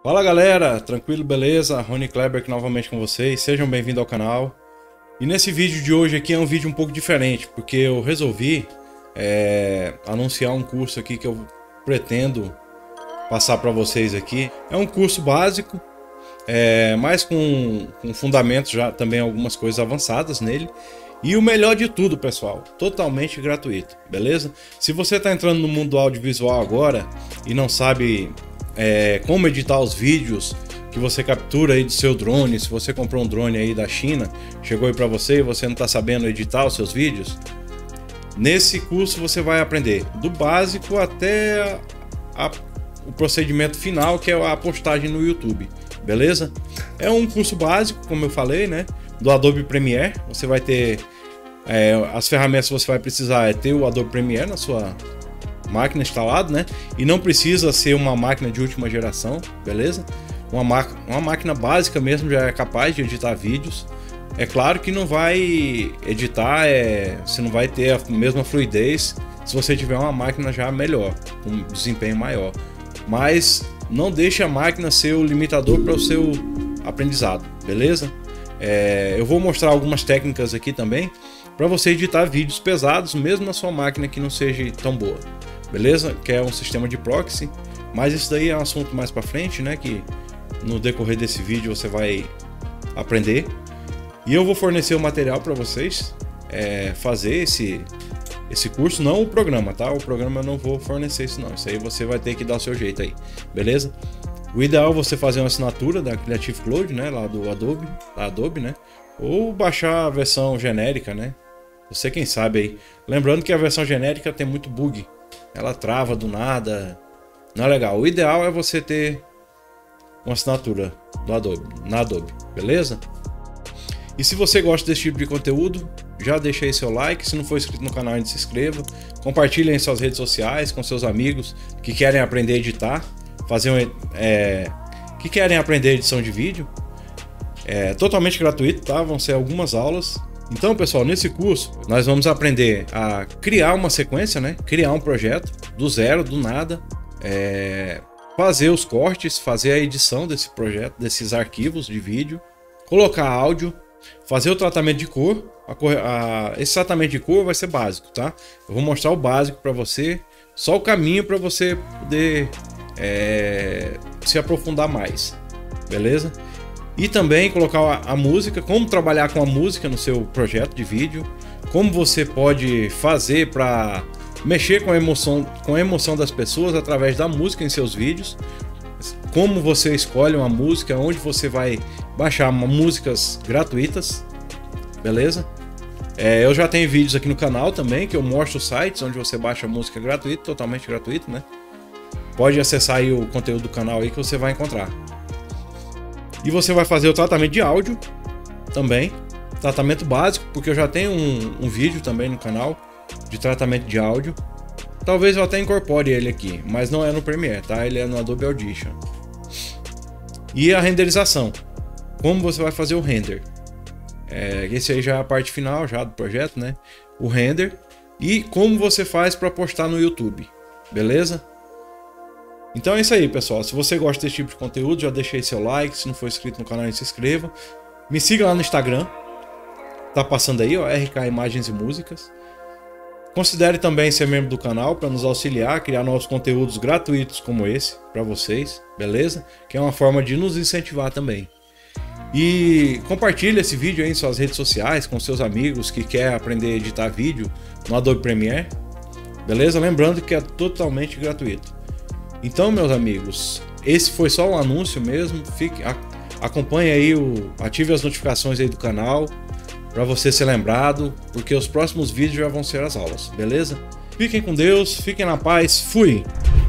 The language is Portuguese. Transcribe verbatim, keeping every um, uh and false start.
Fala galera, tranquilo, beleza? Rony Kleber aqui novamente com vocês, sejam bem-vindos ao canal. E nesse vídeo de hoje aqui é um vídeo um pouco diferente, porque eu resolvi é, anunciar um curso aqui que eu pretendo passar para vocês aqui. É um curso básico, é, mas com, com fundamentos já também algumas coisas avançadas nele. E o melhor de tudo, pessoal, totalmente gratuito, beleza? Se você está entrando no mundo do audiovisual agora e não sabe é, como editar os vídeos que você captura aí do seu drone, se você comprou um drone aí da China, chegou aí para você e você não está sabendo editar os seus vídeos, nesse curso você vai aprender do básico até a, o procedimento final, que é a postagem no YouTube, beleza? É um curso básico, como eu falei, né? Do Adobe Premiere. Você vai ter é, as ferramentas que você vai precisar é ter o Adobe Premiere na sua máquina instalado, né? E não precisa ser uma máquina de última geração, beleza? Uma, uma máquina básica mesmo já é capaz de editar vídeos. É claro que não vai editar, é, você não vai ter a mesma fluidez se você tiver uma máquina já melhor, com um desempenho maior. Mas não deixe a máquina ser o limitador para o seu aprendizado, beleza? É, eu vou mostrar algumas técnicas aqui também para você editar vídeos pesados, mesmo na sua máquina que não seja tão boa, beleza? Que é um sistema de proxy, mas isso daí é um assunto mais para frente, né? Que no decorrer desse vídeo você vai aprender. E eu vou fornecer o material para vocês é, fazer esse, esse curso, não o programa, tá? O programa eu não vou fornecer isso não, isso aí você vai ter que dar o seu jeito aí, beleza? O ideal é você fazer uma assinatura da Creative Cloud, né, lá do Adobe, da Adobe, né, ou baixar a versão genérica, né, você quem sabe aí. Lembrando que a versão genérica tem muito bug, ela trava do nada, não é legal. O ideal é você ter uma assinatura do Adobe, na Adobe, beleza? E se você gosta desse tipo de conteúdo, já deixa aí seu like, se não for inscrito no canal ainda se inscreva, compartilhe em suas redes sociais com seus amigos que querem aprender a editar, fazer um, é, que querem aprender edição de vídeo, é totalmente gratuito, tá? Vão ser algumas aulas. Então, pessoal, nesse curso nós vamos aprender a criar uma sequência, né? Criar um projeto do zero, do nada, é, fazer os cortes, fazer a edição desse projeto, desses arquivos de vídeo, colocar áudio, fazer o tratamento de cor. A cor a, esse tratamento de cor vai ser básico, tá? Eu vou mostrar o básico para você, só o caminho para você poder É, se aprofundar mais, beleza? E também colocar a, a música, como trabalhar com a música no seu projeto de vídeo, como você pode fazer para mexer com a emoção, com a emoção das pessoas através da música em seus vídeos, como você escolhe uma música, onde você vai baixar uma, músicas gratuitas, beleza? É, eu já tenho vídeos aqui no canal também que eu mostro sites onde você baixa música gratuita, totalmente gratuito, né? Pode acessar aí o conteúdo do canal aí que você vai encontrar. E você vai fazer o tratamento de áudio também. Tratamento básico, porque eu já tenho um, um vídeo também no canal de tratamento de áudio. Talvez eu até incorpore ele aqui, mas não é no Premiere, tá? Ele é no Adobe Audition. E a renderização. Como você vai fazer o render. É, esse aí já é a parte final já do projeto, né? O render. E como você faz para postar no YouTube. Beleza? Então é isso aí, pessoal. Se você gosta desse tipo de conteúdo, já deixa aí seu like. Se não for inscrito no canal, se inscreva. Me siga lá no Instagram. Tá passando aí, ó, R K Imagens e Músicas. Considere também ser membro do canal para nos auxiliar a criar novos conteúdos gratuitos como esse para vocês, beleza? Que é uma forma de nos incentivar também. E compartilhe esse vídeo aí em suas redes sociais com seus amigos que querem aprender a editar vídeo no Adobe Premiere, beleza? Lembrando que é totalmente gratuito. Então, meus amigos, esse foi só um anúncio mesmo. Fique, a, acompanhe aí, o, ative as notificações aí do canal para você ser lembrado, porque os próximos vídeos já vão ser as aulas, beleza? Fiquem com Deus, fiquem na paz, fui!